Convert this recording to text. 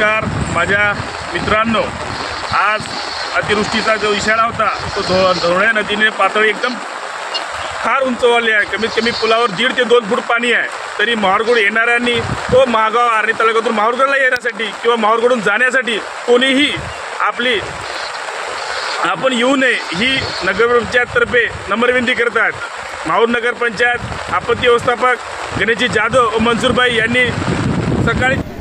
नमस्कार माझ्या मित्रांनो, आज अतिवृष्टीचा जो इशारा होता तो धोरण्या नदीने पातळी एकदम फार उंचवली आहे। कमीत कमी पुलावर 1.5 ते 2 फूट पाणी आहे। तरी माहूरकडून येणाऱ्यांनी तो महागाव आर्णी तालुक्यातून माहूरगडला येण्यासाठी किंवा माहूरकडून जाण्यासाठी कोणीही आपण येऊ नये ही नगरपंचायततर्फे नम्रविनंती करतात। माहूर नगरपंचायत आपत्ती व्यवस्थापक गणेशजी जाधव व मनसूरबाई यांनी सकाळी